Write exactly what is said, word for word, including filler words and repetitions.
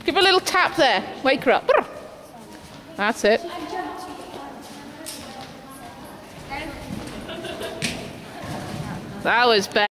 Give her a little tap there. Wake her up. That's it. That was bad.